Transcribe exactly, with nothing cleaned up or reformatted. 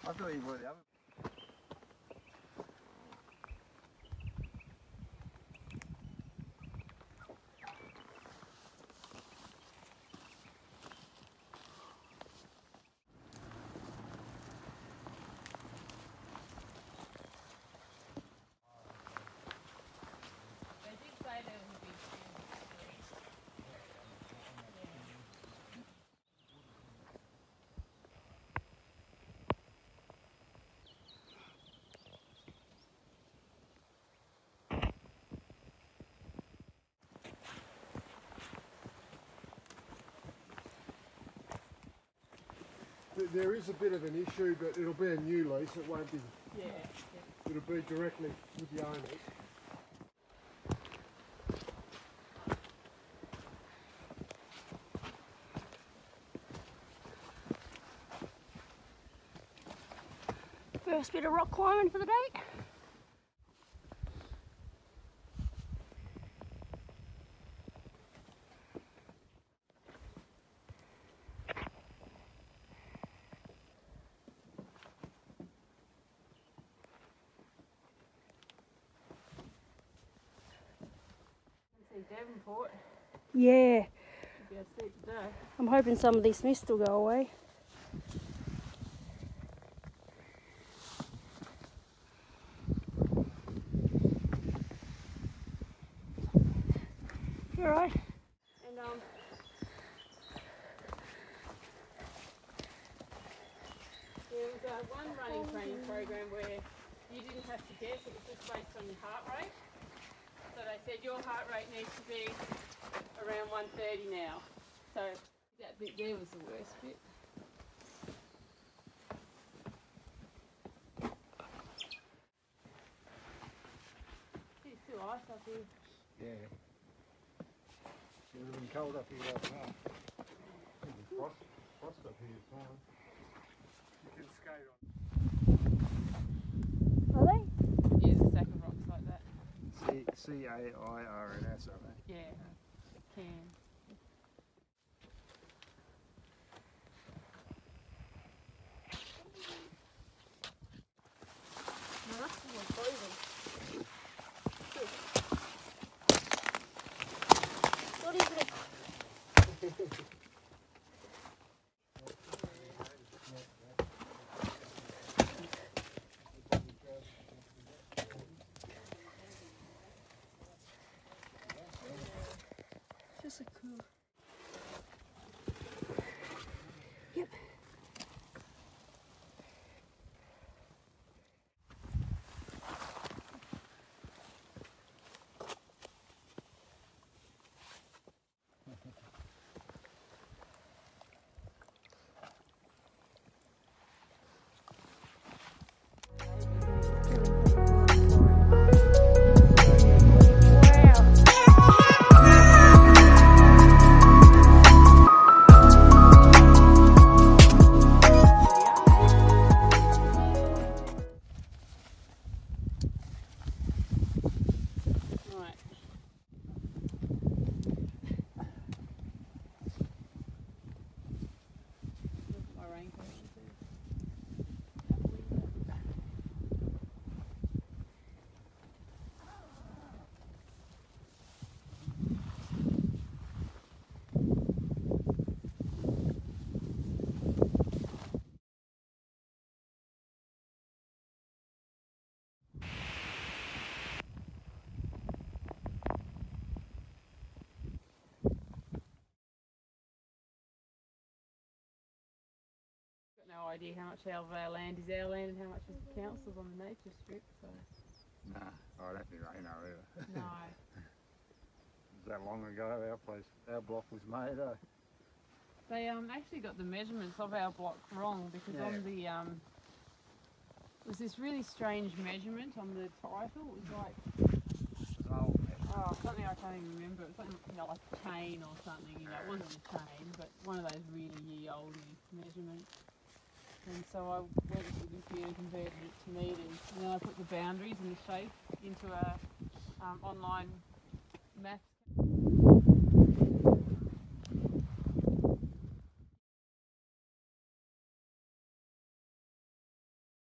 I thought you were the other. There is a bit of an issue, but it'll be a new lease. It won't be. Yeah. yeah. It'll be directly with the owners. First bit of rock climbing for the day. Devonport. Yeah. Should be a steep day. I'm hoping some of this mist will go away. You alright? And um there was uh, one running training program where you didn't have to guess, it was just based on your heart rate. So they said your heart rate needs to be around one thirty now. So that bit there was the worst bit. It's still ice up here. Yeah. It would have been cold up here last night. Frost, frost up here as well. You can skate on. Are they? Yeah, there's a stack of rocks like that. C C A I R N S, I think. Yeah, can. No, that's the one frozen. What is it? Just a cool. Yep. No idea how much of our land is our land and how much is the council's on the nature strip. So. Nah, I don't think they know either. No. It was that long ago our place, our block was made, eh? They um actually got the measurements of our block wrong because Yeah. on the um it was this really strange measurement on the title. It was like It was old. oh something I can't even remember. It was something you know like a chain or something. You know, it wasn't a chain, but one of those really ye olde measurements. And so I went to the computer and converted it to meters, and then I put the boundaries and the shape into a um, online maths